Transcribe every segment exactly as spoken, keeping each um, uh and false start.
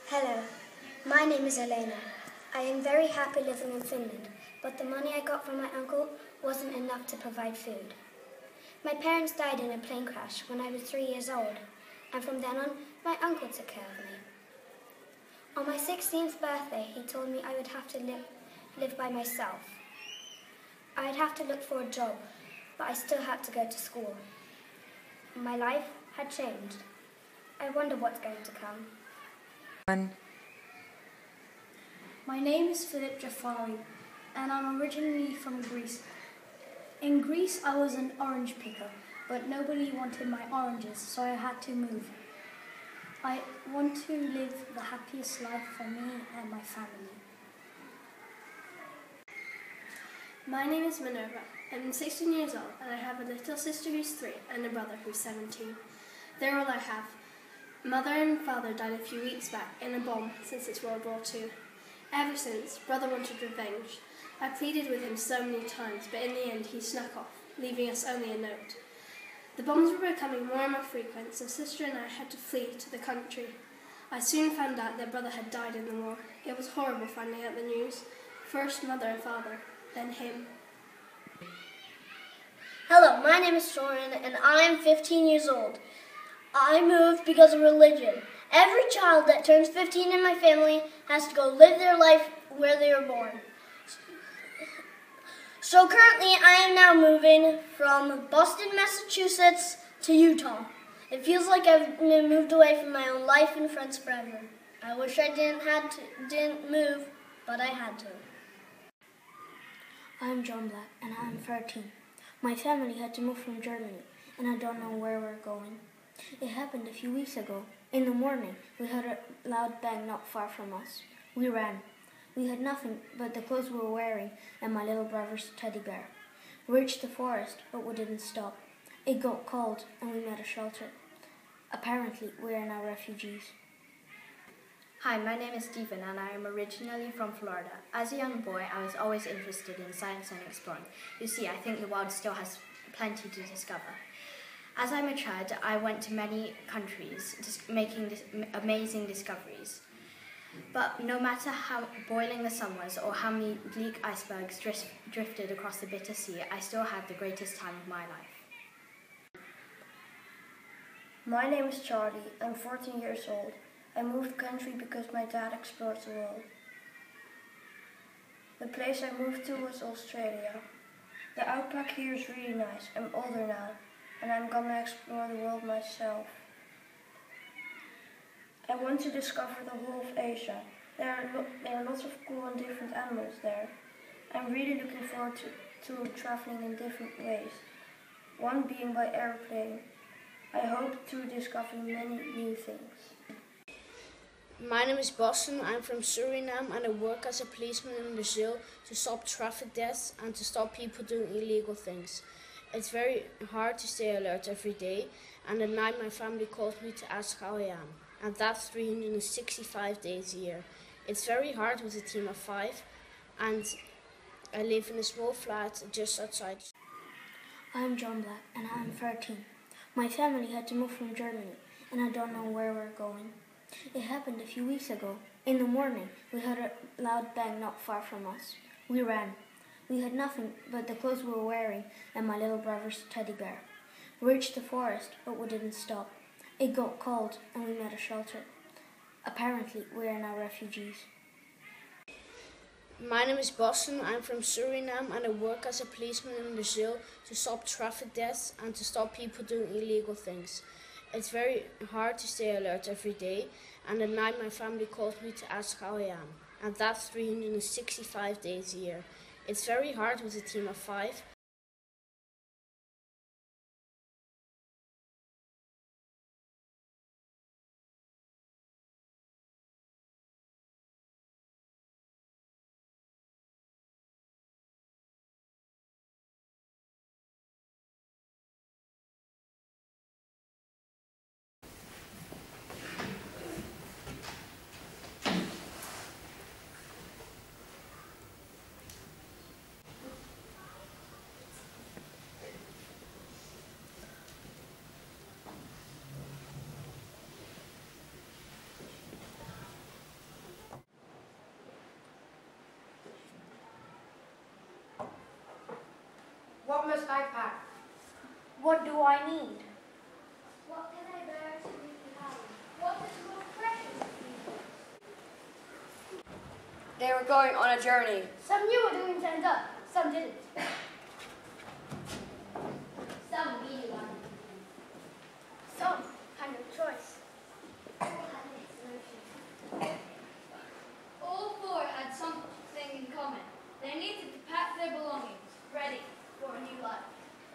Hello, my name is Elena. I am very happy living in Finland, but the money I got from my uncle wasn't enough to provide food. My parents died in a plane crash when I was three years old, and from then on, my uncle took care of me. On my sixteenth birthday, he told me I would have to live, live by myself. I'd have to look for a job, but I still had to go to school. My life had changed. I wonder what's going to come. My name is Philip Jafari, and I'm originally from Greece. In Greece, I was an orange picker, but nobody wanted my oranges, so I had to move. I want to live the happiest life for me and my family. My name is Minerva. I'm sixteen years old, and I have a little sister who's three and a brother who's seventeen. They're all I have. Mother and father died a few weeks back in a bomb since it's World War Two. Ever since, brother wanted revenge. I pleaded with him so many times, but in the end he snuck off, leaving us only a note. The bombs were becoming more and more frequent, so sister and I had to flee to the country. I soon found out that brother had died in the war. It was horrible finding out the news. First mother and father, then him. Hello, my name is Soren and I am fifteen years old. I moved because of religion. Every child that turns fifteen in my family has to go live their life where they were born. So currently I am now moving from Boston, Massachusetts to Utah. It feels like I've moved away from my own life and friends forever. I wish I didn't had to, didn't move, but I had to. I'm John Black and I'm thirteen. My family had to move from Germany and I don't know where we're going. It happened a few weeks ago. In the morning, we heard a loud bang not far from us. We ran. We had nothing but the clothes we were wearing and my little brother's teddy bear. We reached the forest, but we didn't stop. It got cold and we made a shelter. Apparently, we are now refugees. Hi, my name is Stephen and I am originally from Florida. As a young boy, I was always interested in science and exploring. You see, I think the world still has plenty to discover. As I matured, I went to many countries, just making dis amazing discoveries. But no matter how boiling the sun was or how many bleak icebergs drift drifted across the bitter sea, I still had the greatest time of my life. My name is Charlie. I'm fourteen years old. I moved country because my dad explores the world. The place I moved to was Australia. The outback here is really nice. I'm older now, and I'm gonna explore the world myself. I want to discover the whole of Asia. There are, lo there are lots of cool and different animals there. I'm really looking forward to, to traveling in different ways, one being by airplane. I hope to discover many new things. My name is Boston. I'm from Suriname and I work as a policeman in Brazil to stop traffic deaths and to stop people doing illegal things. It's very hard to stay alert every day, and at night my family calls me to ask how I am, and that's three hundred sixty-five days a year. It's very hard with a team of five, and I live in a small flat just outside. I'm John Black and I'm thirteen. My family had to move from Germany and I don't know where we're going. It happened a few weeks ago. In the morning, we heard a loud bang not far from us. We ran. We had nothing but the clothes we were wearing and my little brother's teddy bear. We reached the forest, but we didn't stop. It got cold and we made a shelter. Apparently, we are now refugees. My name is Boston. I'm from Suriname and I work as a policeman in Brazil to stop traffic deaths and to stop people doing illegal things. It's very hard to stay alert every day, and at night my family calls me to ask how I am, and that's three hundred sixty-five days a year. It's very hard with a team of five. must I pack? What do I need? What can I bear to leave behind? What is most precious to me? They were going on a journey. Some knew what doing turned up, some didn't. Some really wanted. Some had no choice. All had mixed emotions. All four had something in common. They needed to pack their belongings, ready for a new life.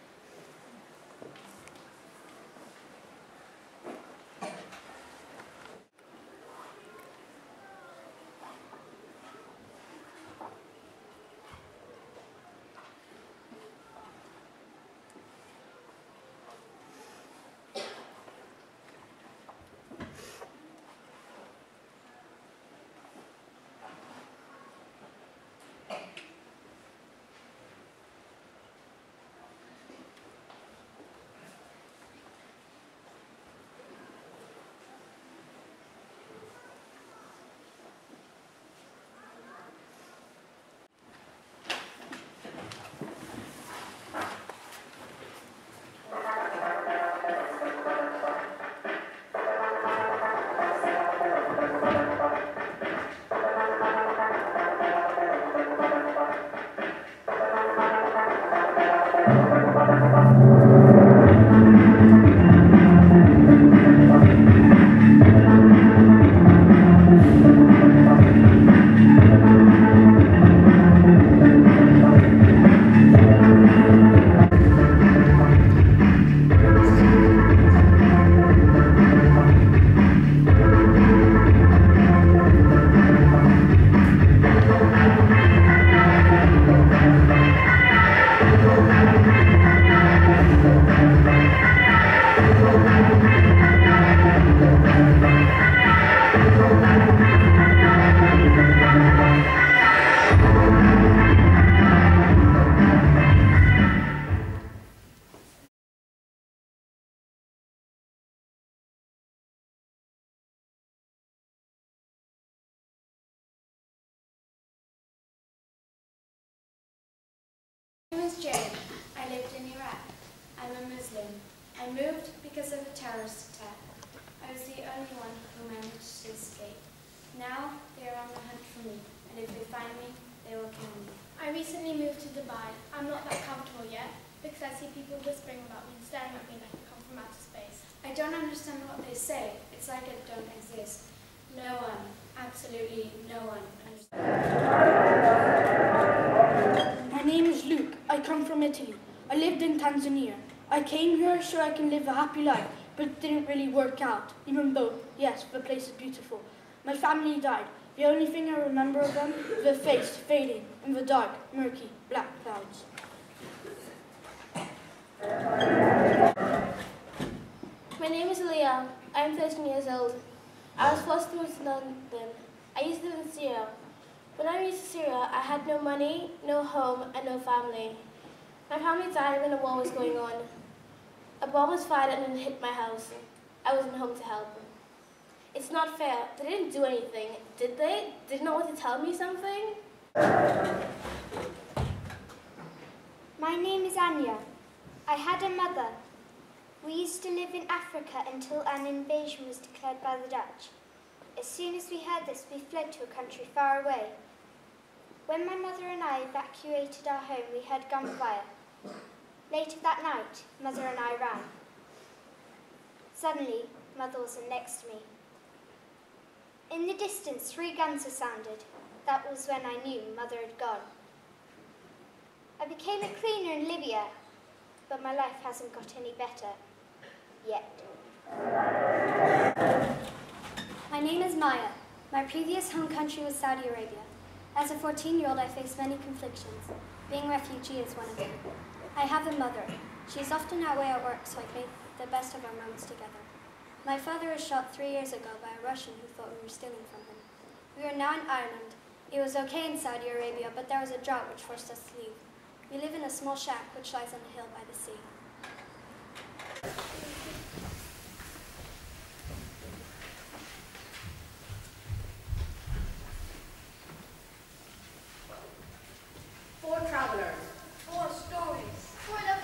My name is Jane. I lived in Iraq. I'm a Muslim. I moved because of a terrorist attack. I was the only one who managed to escape. Now they are on the hunt for me, and if they find me, they will kill me. I recently moved to Dubai. I'm not that comfortable yet because I see people whispering about me and staring at me like I come from outer space. I don't understand what they say. It's like I don't exist. No one, absolutely no one understands. My name is Luke. I come from Italy. I lived in Tanzania. I came here so I can live a happy life, but it didn't really work out, even though, yes, the place is beautiful. My family died. The only thing I remember of them is their face fading in the dark, murky, black clouds. My name is Leah. I'm thirteen years old. I was forced to move to London. I used to live in Syria. When I moved to Syria, I had no money, no home, and no family. My family died when a war was going on. A bomb was fired and it hit my house. I wasn't home to help. It's not fair. They didn't do anything, did they? Did not want to tell me something? My name is Anya. I had a mother. We used to live in Africa until an invasion was declared by the Dutch. As soon as we heard this, we fled to a country far away. When my mother and I evacuated our home, we heard gunfire. Later that night, Mother and I ran. Suddenly, Mother wasn't next to me. In the distance, three guns were sounded. That was when I knew Mother had gone. I became a cleaner in Libya, but my life hasn't got any better. Yet. My name is Maya. My previous home country was Saudi Arabia. As a fourteen-year-old, I faced many conflictions. Being a refugee is one of them. I have a mother. She is often away at work, so I make the best of our moments together. My father was shot three years ago by a Russian who thought we were stealing from him. We are now in Ireland. It was okay in Saudi Arabia, but there was a drought which forced us to leave. We live in a small shack which lies on a hill by the sea. Four travelers, four stories, four love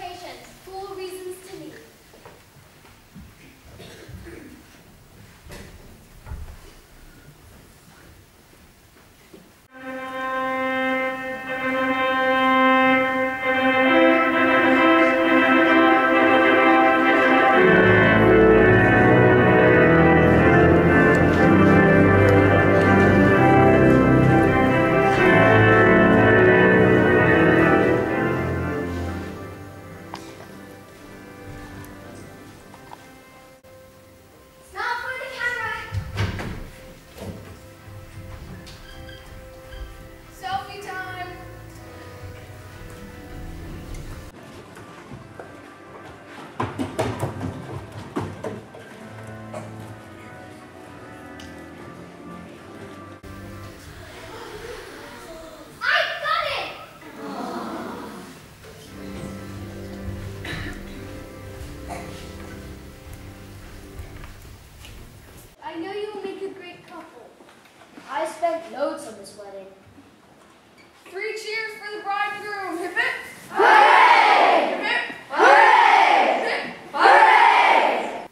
wedding. Three cheers for the bridegroom. Hip it. Hooray! Hip it. Hooray! Hip it. Hooray!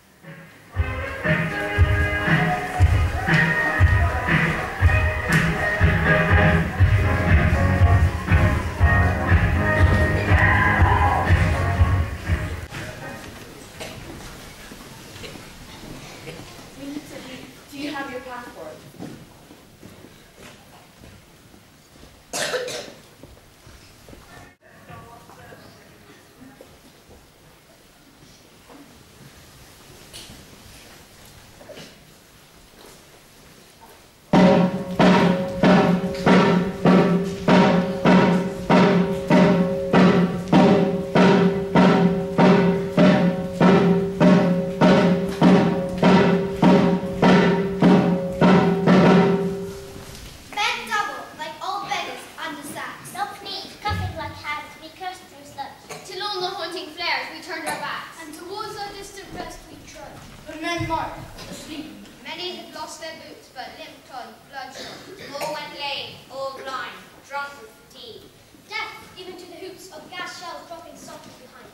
We need to leave. Do you have your passport? Bent double, like old beggars under sacks. Knock knees, cuffing like hags, we cursed through sluts. Till on the haunting flares we turned our backs. And towards our distant rest we trudge. The men marched, asleep. Many had lost their boots, but limped on, bloodshot. All went lame, all blind, drunk with fatigue. Death, even to the hoops of gas shells dropping softly behind.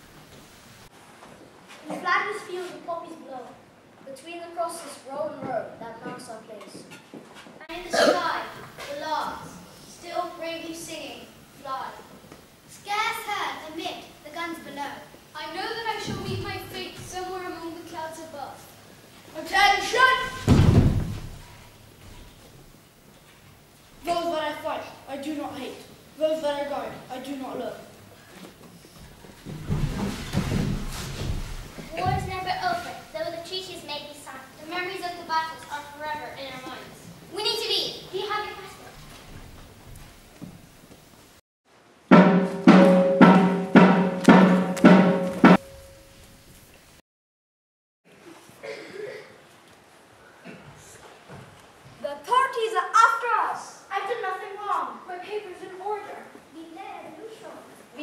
In Flanders fields the poppies blow. Between the crosses, row and row, that marks our place. And in the sky, the larks, still bravely singing, fly. Scarce heard amid the guns below. I know that I shall meet my fate somewhere among the clouds above. Attention! Those that I fight, I do not hate. Those that I guide, I do not love. War is never over, though the treaties may be signed. The memories of the battles are forever in our minds. We need to leave. Do you have your passport? The authorities are after us. I've done nothing wrong. My paper's in order. We led a neutral.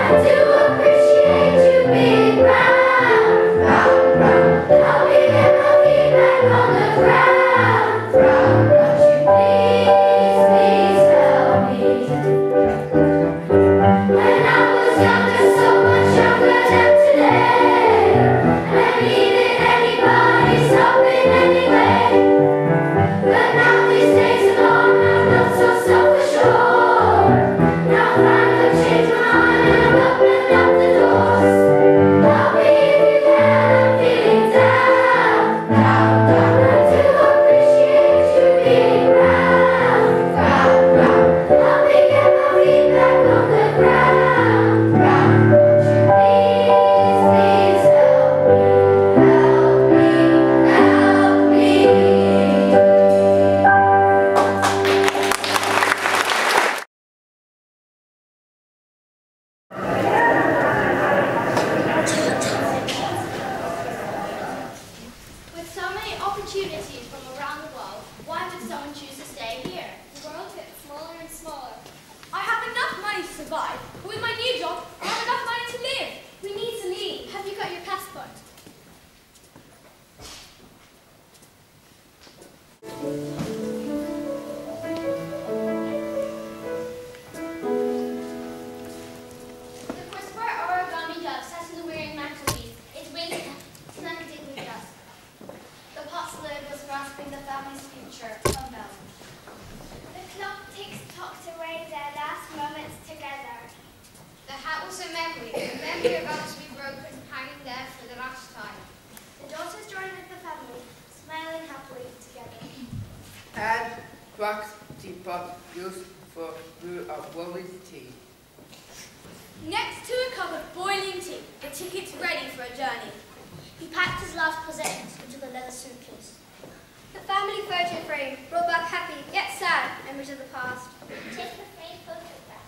Next to a cup of boiling tea, the ticket's ready for a journey. He packed his last possessions into the leather suitcase. The family photo frame brought back happy, yet sad, memories of the past. Take the frame photograph.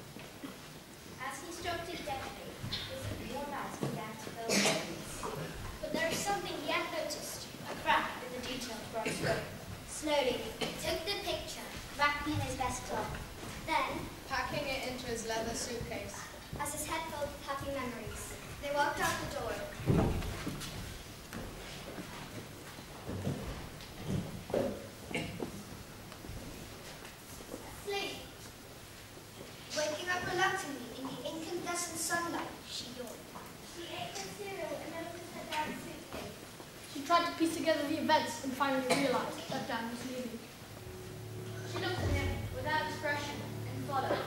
As he stroked it gently, his warm eyes began to fill with tears. But there was something he had noticed, a crack in the detailed bronze frame. Slowly, he took the picture, wrapping it in his best cloth. Then, packing it into his leather suitcase. As his head filled with happy memories, they walked out the door. Asleep. Waking up reluctantly in the incandescent sunlight, she yawned. She ate her cereal and opened her dad's suitcase. She tried to piece together the events and finally realized that Dan was leaving. She looked at him without expression and followed.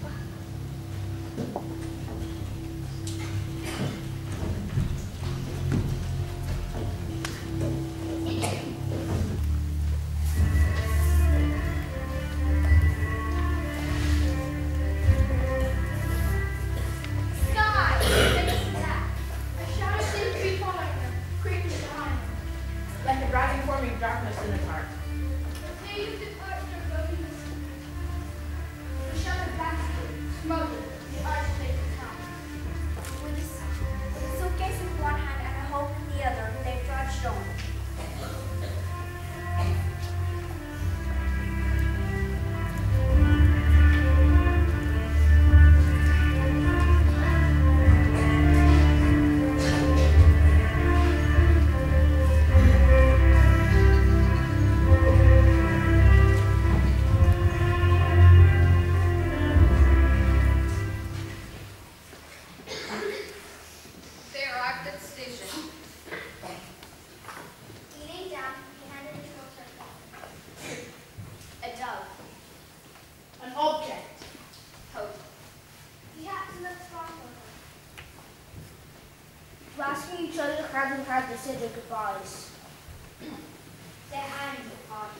Asking each other to grab and grab to say their goodbyes. Their hands were parted.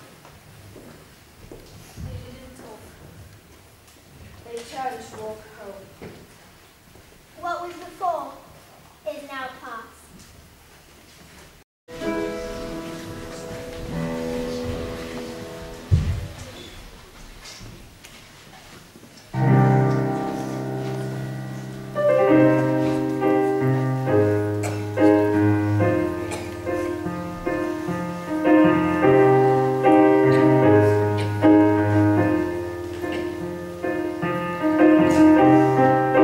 They didn't talk. They turned to walk home. What was before is now past. Thank you.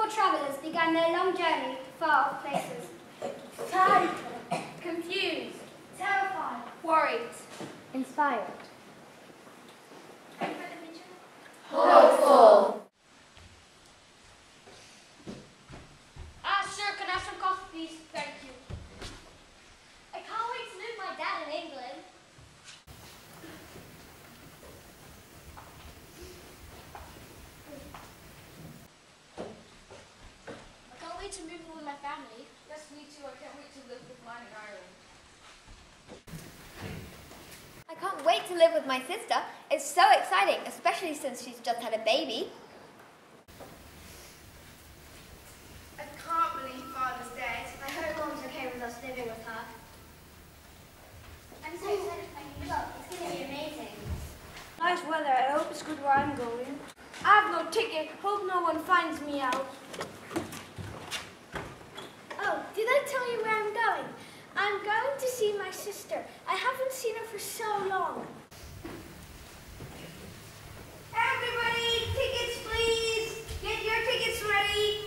travellers began their long journey to far-off places. Tired, confused, terrified, worried, Inspired. Hopeful. Ah, sir, can I have some coffee, please? Thank you. I can't wait to meet my dad in England. I can't wait to move in with my family. Yes, me too. I can't wait to live with mine in Ireland. I can't wait to live with my sister. It's so exciting, especially since she's just had a baby. I can't believe Father's dead. I hope Mom's okay with us living with her. I'm so excited for my new job. It's going to be amazing. Nice weather. I hope it's good where I'm going. I have no ticket. Hope no one finds me out. Oh, did I tell you where I'm going? I'm going to see my sister. I haven't seen her for so long. Everybody, tickets please! Get your tickets ready!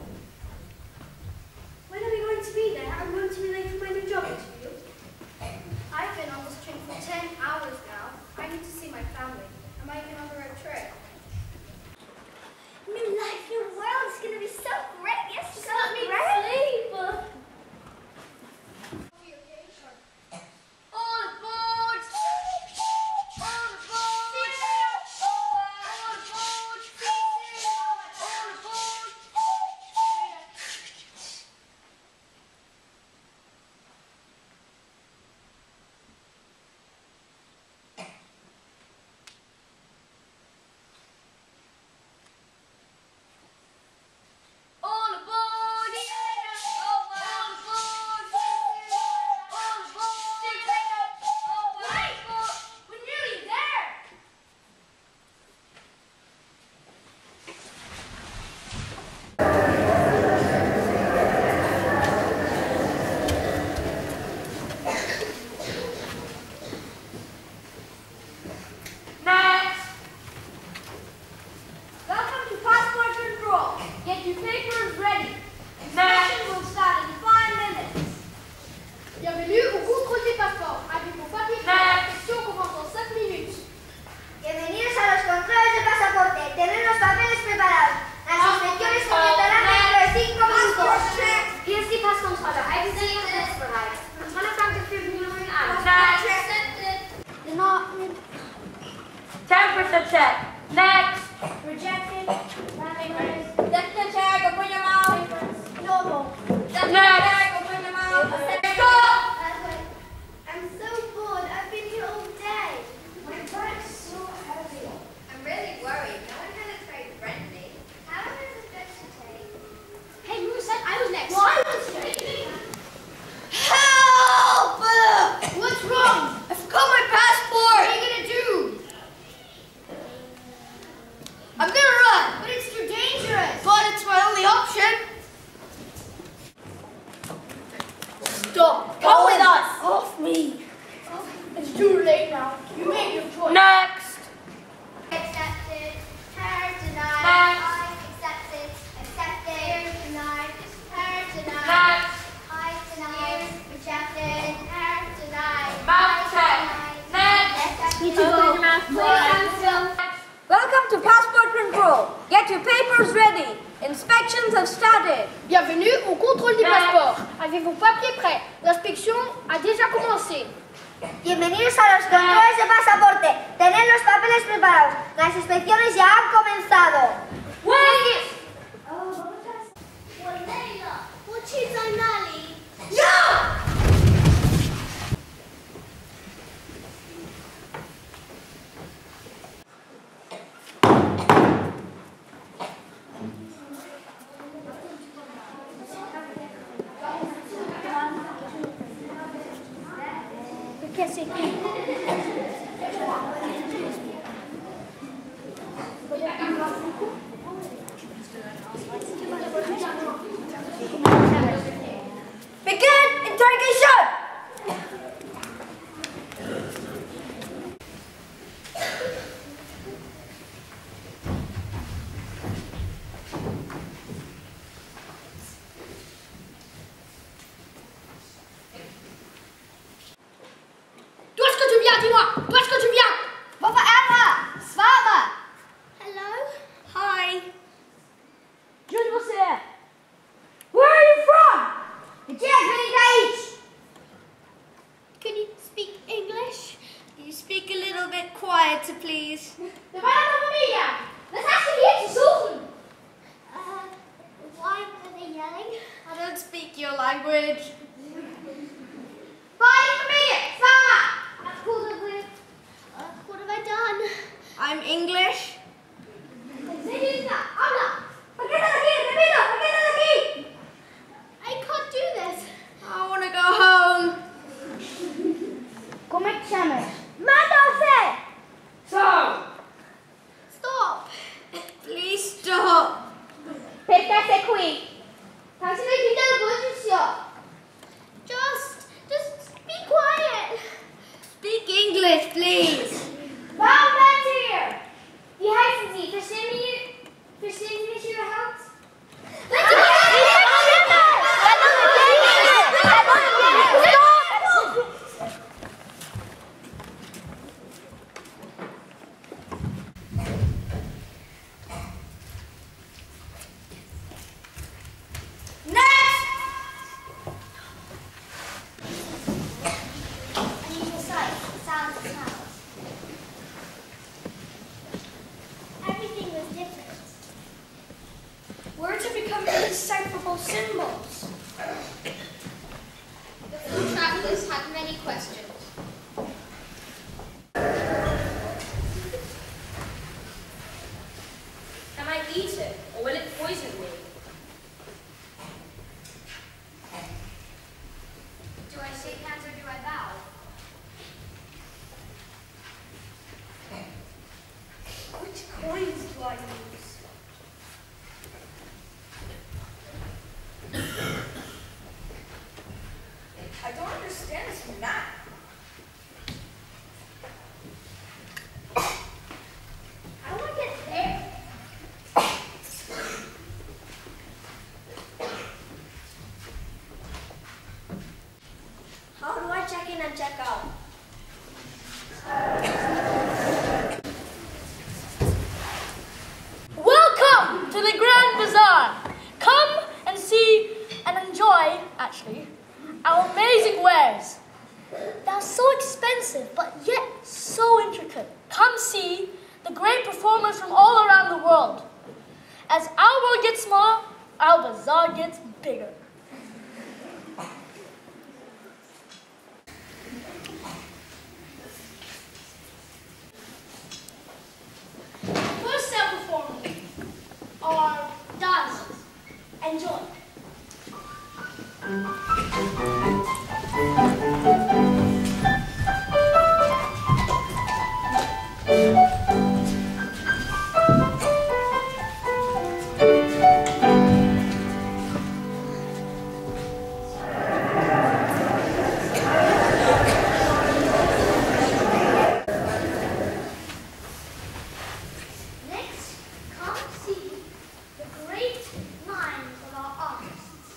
When are we going to be there? I'm going to be late for my new job interview. I've been on this train for ten hours now. I need to see my family. Am I even on the right track? New life, new world. It's going to be so great. Yes, so Let me great. sleep. All aboard! All aboard! All aboard! All aboard! All aboard! All aboard! All aboard! Wait! We're nearly there! Next! Welcome to passport control. Get your papers ready. Inspection will start in five minutes. Bienvenue au contrôle des passeports. Avec vos papiers prêts, la inspection commence en cinq minutes. Bienvenidos a los controles de pasaporte. Tener los papeles preparados. Las inspecciones comenzarán dentro de cinco minutos. Hier ist die Passkontrolle. Eigen Sie Ihre bereit. Kontrolle danke für die Bemühungen an. Denied. Temperature check. Next. Rejected. Temperature check, open your mouth. Normal. Temperature check, open your mouth. Stop! I'm so bored. I've been here all day. My back's so heavy. I'm really worried. No one here looks very friendly. How long does this inspection take? Hey, who said I was next? What? Help! What's wrong? I forgot my passport! What are you gonna do? I'm gonna run! But it's too dangerous. But it's my only option! Stop! Come with us! Off me. It's too late now. You make your choice. Next! Accepted. Her denied. Next. I accepted. Accepted. Denied. Her denied. Next! I denied. Rejected. Her denied. Mouth check. Next. Need to go. Welcome to passport control. Get your papers ready. Inspections have started. Bienvenue au contrôle des Next. passeports. Avec vos papiers prêts, l'inspection a déjà commencé. Bienvenidos a los controles de pasaporte. Tener los papeles preparados. Las inspecciones ya han comenzado. Wait! Begin interrogation. doesn't speak your language. What have I done? I'm English. I can't do this. I want to go home. Come ti chiami? Stop. Stop. Please stop. Perché sei qui? Tanto mi chiede la voce. Just, just be quiet. Speak English, please. Waarom bent u hier? Die heet het niet. Verstaan jullie? Verstaan jullie überhaupt? Unusual sights, sounds, and smells. Everything was different. Words have become indecipherable symbols. The four travelers had many questions. Can I eat it, or will it poison me? Do I shake hands or do I bow? Which coins do I use? I don't understand this map. How do I get there? How do I check in and check out? Welcome to the Grand Bazaar. Come and see and enjoy, actually, our amazing wares. They're so expensive, but yet so intricate. Come see the great performers from all around the world. As our world gets smaller, our bazaar gets bigger. First set performers are dancers. Enjoy. Next, come see the great minds of our artists.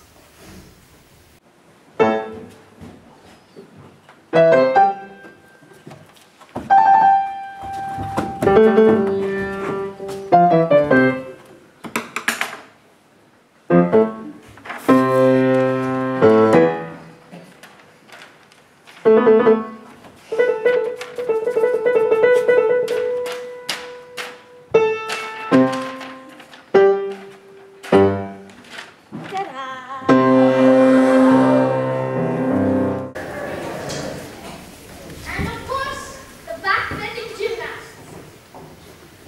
And of course, the backbending gymnasts.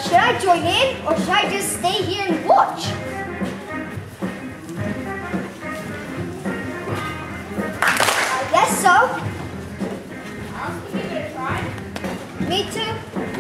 Should I join in or should I just stay here and watch? I guess so. I'll give it a try. Me too.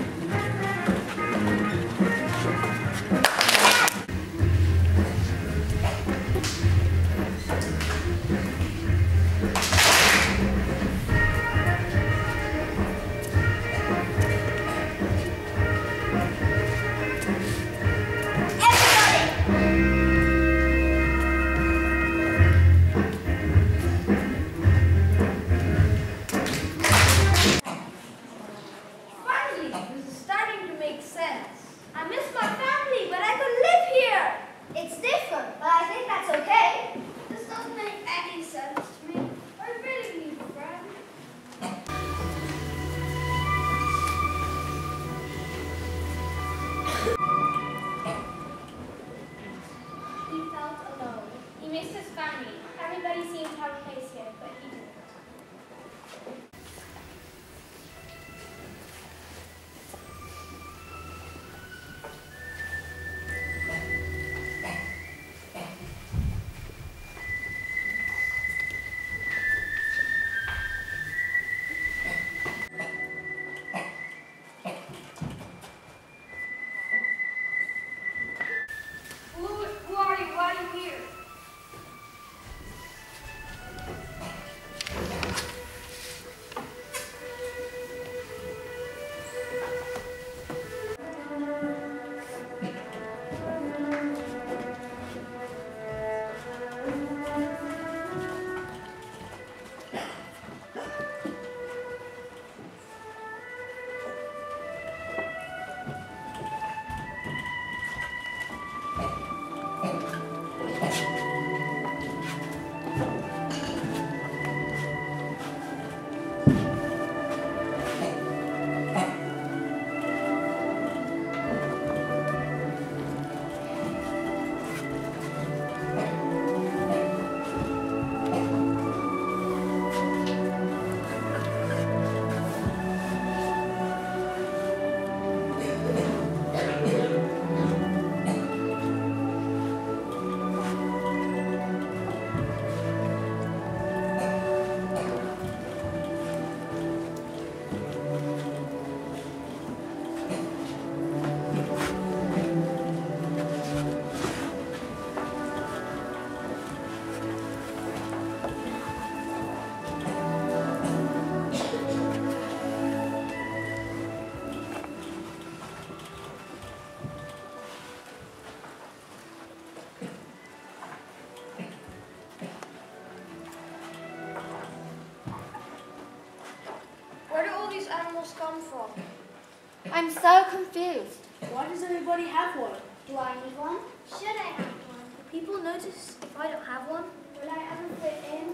Come from? I'm so confused. Why does everybody have one? Do I need one? Should I have one? Will people notice if I don't have one? Will I ever fit in?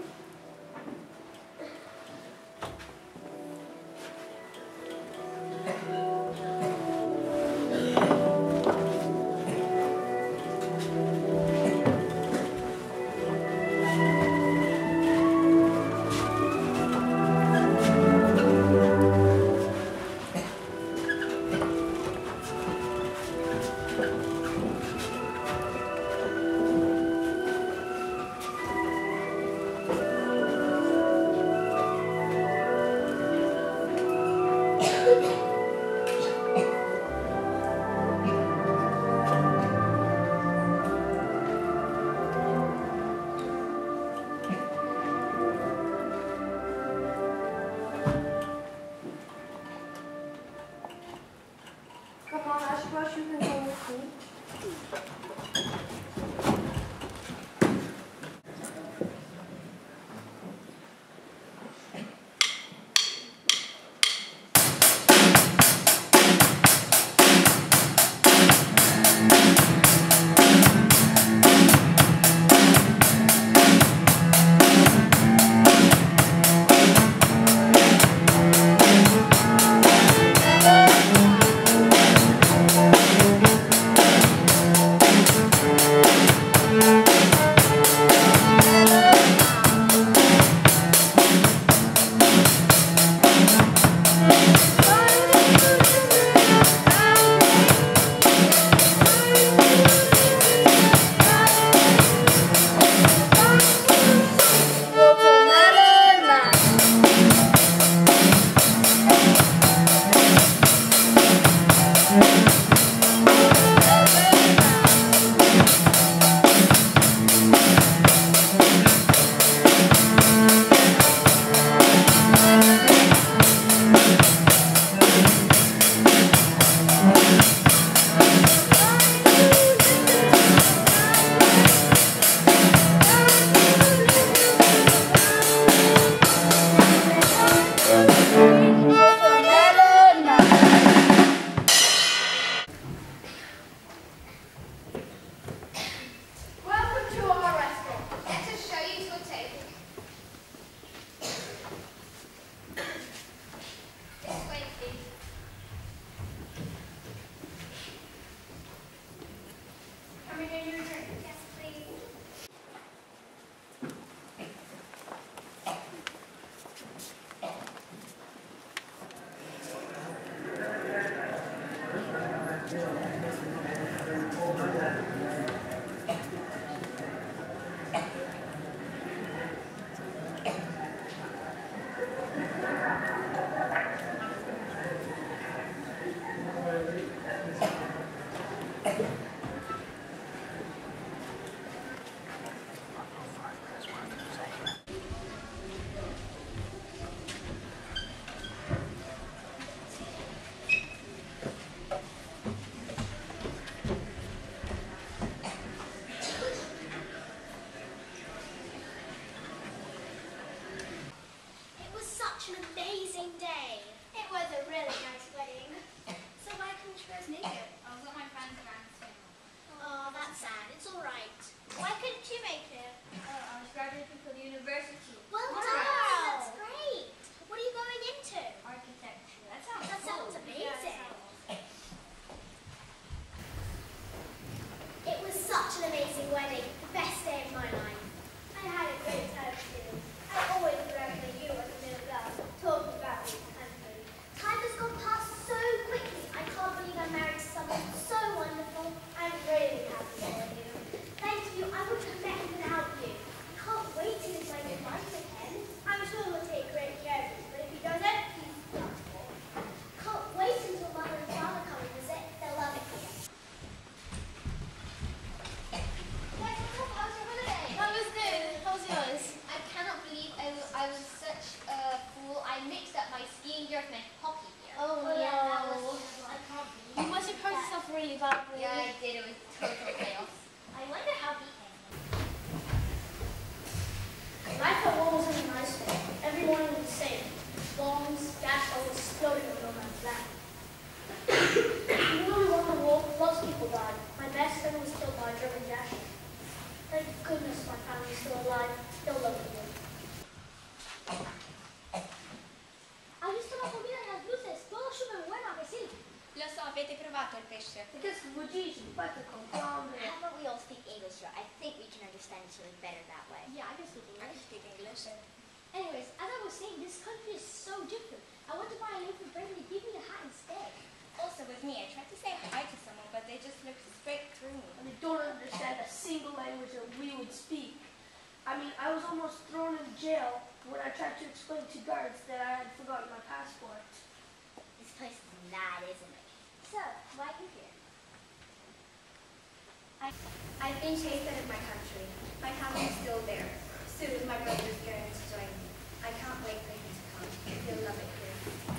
I've been chased out of my country. My family's still there. Soon my brother's going to join me. I can't wait for him to come. He'll love it here.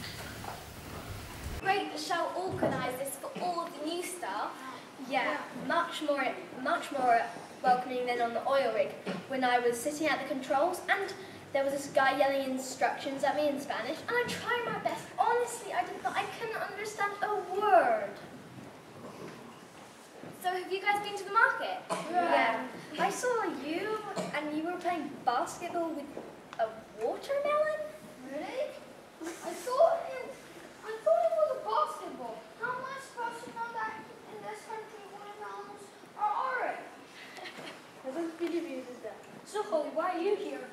Great that Shell organised this for all the new staff. Yeah, much more, much more welcoming than on the oil rig when I was sitting at the controls and there was this guy yelling instructions at me in Spanish and I tried my best. Honestly, I did not, I couldn't understand a word. So have you guys been to the market? Yeah. I saw you and you were playing basketball with a watermelon? Really? I thought it, I thought it was a basketball. How am I supposed to know that in this country watermelons are orange? So Holly, why are you here?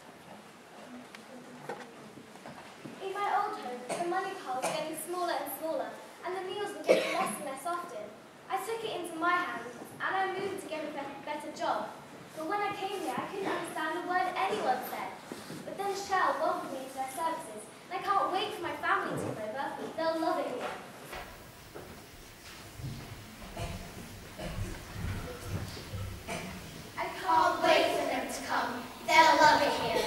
In my old home, the money pile was getting smaller and smaller, and the meals were getting less and less often. I took it into my hands, and I moved to get a better job. But when I came here, I couldn't understand a word anyone said. But then Shell welcomed me to their services, and I can't wait for my family to come over. They'll love it here. I can't wait for them to come. They'll love it here.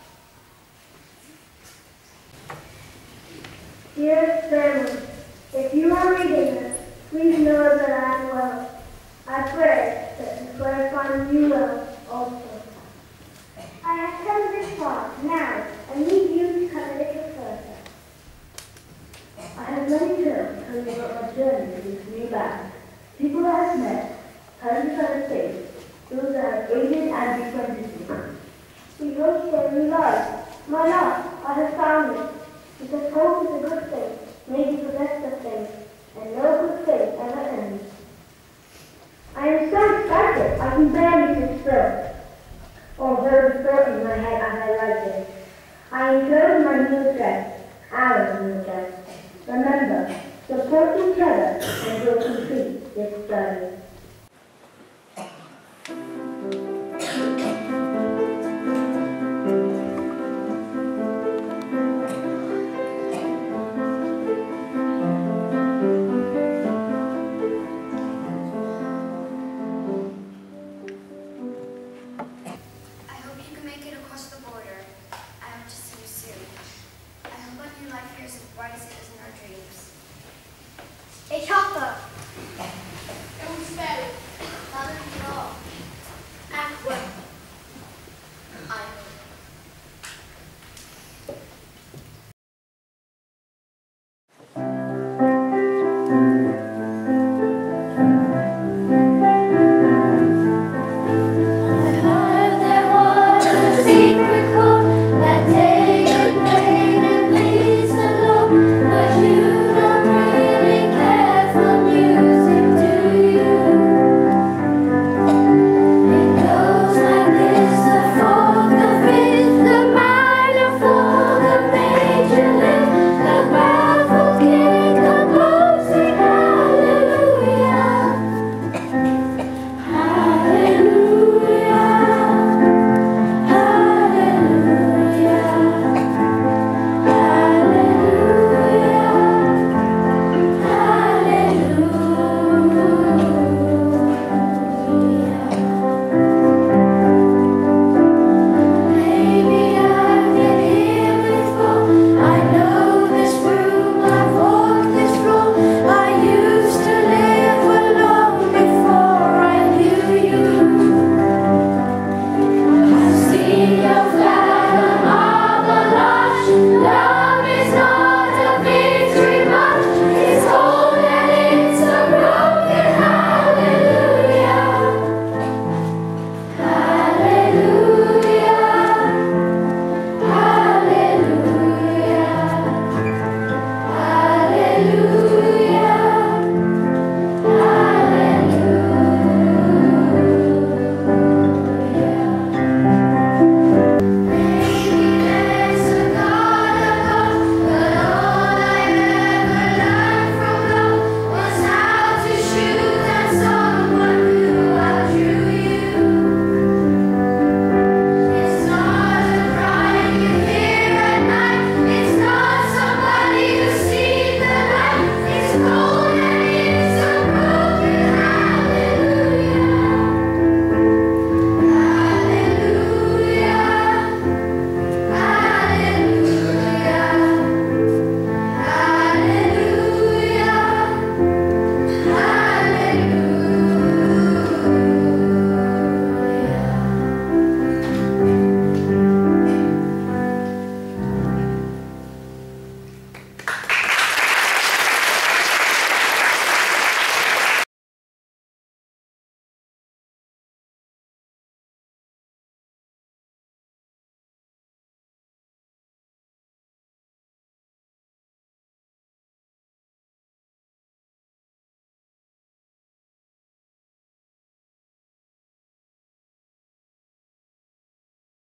Dear family, if you are reading this, please know that I am well. I pray that you pray find you well also. I have come this far now and need you to come a little further. I have many tales to tell you about my journey to this new land. People that I have met, hundreds I have faced, those that have aided and befriended me. We hope for a new life. My life, I have found it. Because hope is a good thing, maybe the best of things, and no good thing ever ends. I am so excited I can barely sit still, although the thought in my head as I write this. I enclose my new address, our new address. Remember, support support each other and will complete this journey.